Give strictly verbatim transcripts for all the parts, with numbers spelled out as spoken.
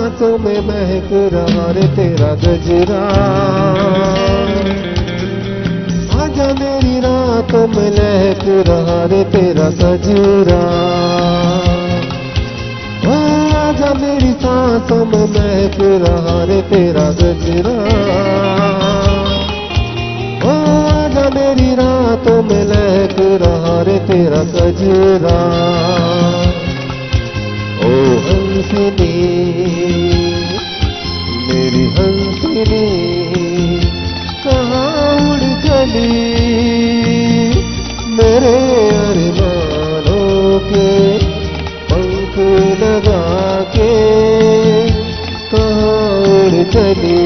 सांसों में महक रहा रे तेरा गजरा। आजा मेरी रातों में लहक रहा रे तेरा गजरा। आजा मेरी सांसों में महक रहा रे तेरा गजरा। आजा मेरी रातों में लहक रहा रे तेरा गजरा। ओ हंसनी मेरी हंसनी कहाँ उड़ चली, मेरे अरमानों के पंख लगा के कहाँ उड़ चली।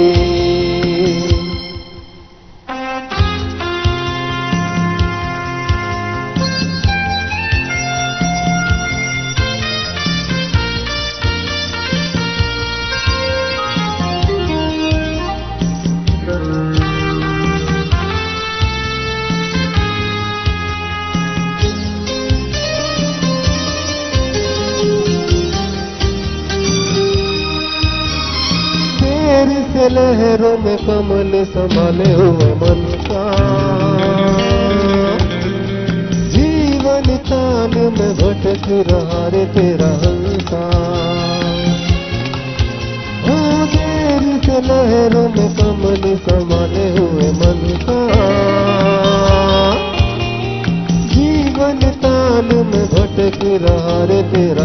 से लहरों में कमल संभाले हुए मन का, जीवन ताल में भटक रहा रे तेरा हंसा। ओ देर से लहरों में कमल संभाले हुए मन का, जीवन ताल में भटक रहा रे तेरा